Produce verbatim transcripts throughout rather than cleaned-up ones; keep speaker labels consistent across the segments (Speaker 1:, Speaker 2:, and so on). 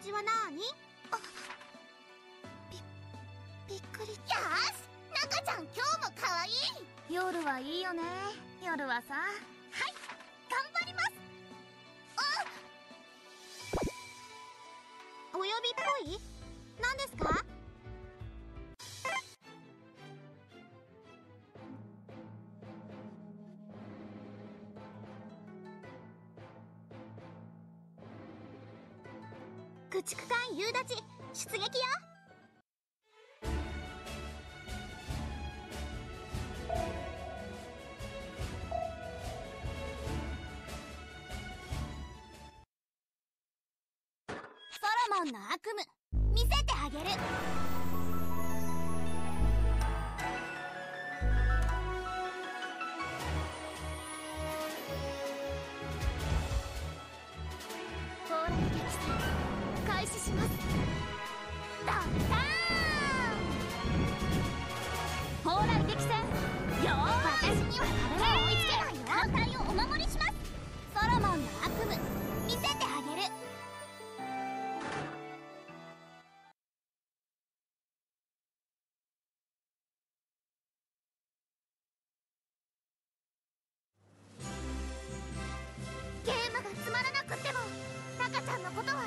Speaker 1: 味はなーに？あ、び、びっくり。よし、中ちゃん今日も可愛い。夜はいいよね。夜はさ。はい、頑張ります。あ、お呼びっぽい？何ですか？駆逐艦夕立出撃よ。ソロモンの悪夢見せてあげる。蓬莱撃戦開始します。ドッカーン。蓬莱撃戦よーい。私には誰も追いつけないよ。艦隊をお守りします。ソロモンの悪夢見せてあげる。ゲームがつまらなくっても中ちゃんのことは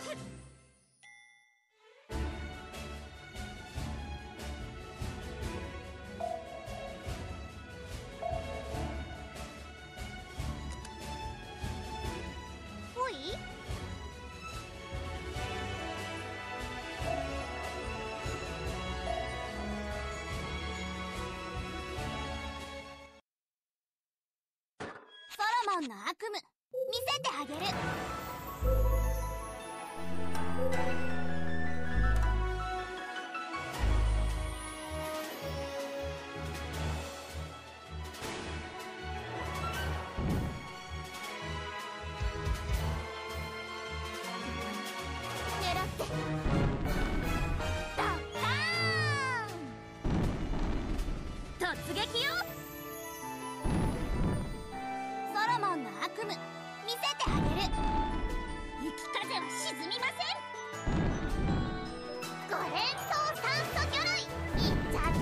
Speaker 1: ほい。ソロモンの悪夢見せてあげる。狙ってドッカーン。突撃よ。ソロモンの悪夢見せてあげる。雪風は沈みません。五連装酸素魚雷いっちゃって。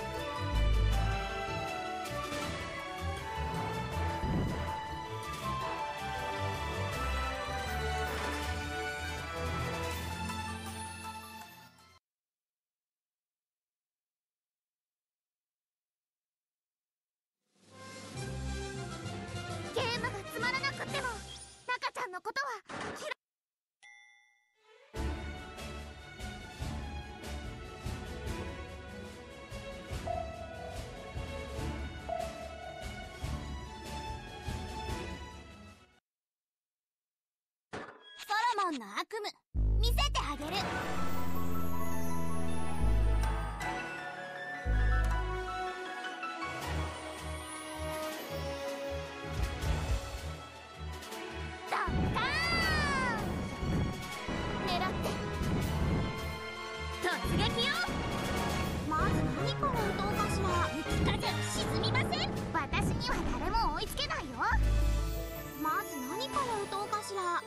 Speaker 1: ゲームがつまらなくっても中ちゃんのことは嫌い。ソロモンの悪夢見せてあげる。ドッカーン。狙って突撃よ。まず何から撃とうかしら。雪風は沈みません。私には誰も追いつけないよ。まず何から撃とうかしら。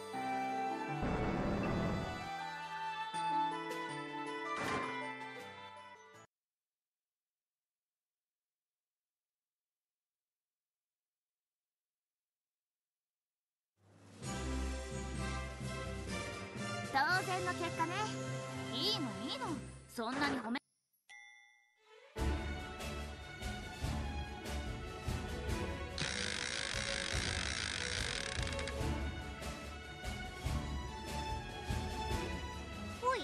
Speaker 1: 当然の結果ね。いいのいいの、そんなに褒め。ほい。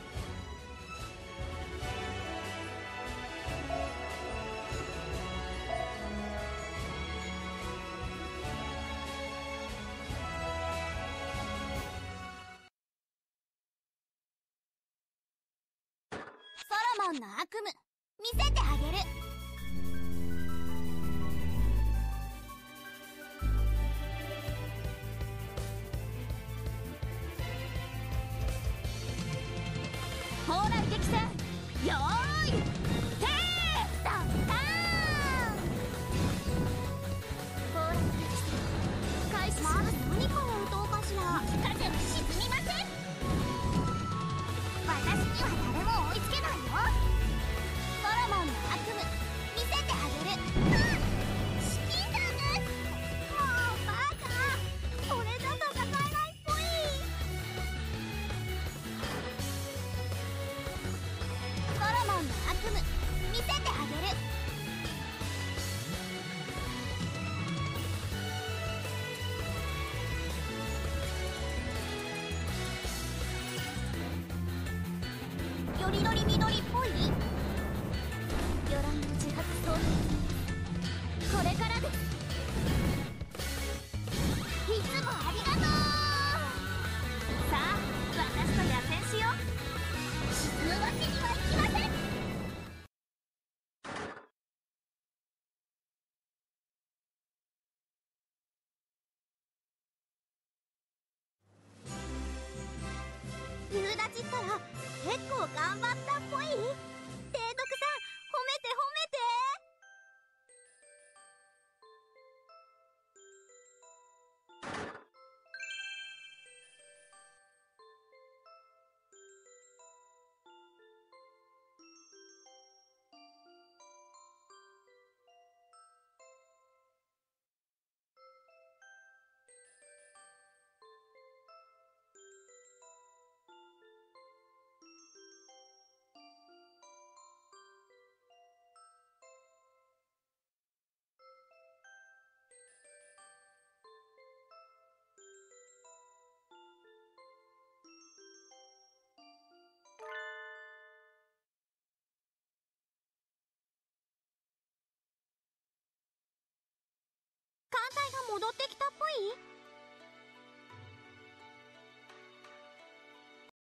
Speaker 1: ソロモンの悪夢見せてあげる。蓬莱激戦よーいてードッカーン。蓬莱激戦開始します。まず何から撃とうかしら。雪風は沈みません。 夕立ったら結構頑張ったっぽい。提督さん、褒めて褒めて。艦隊が戻ってきたっぽい。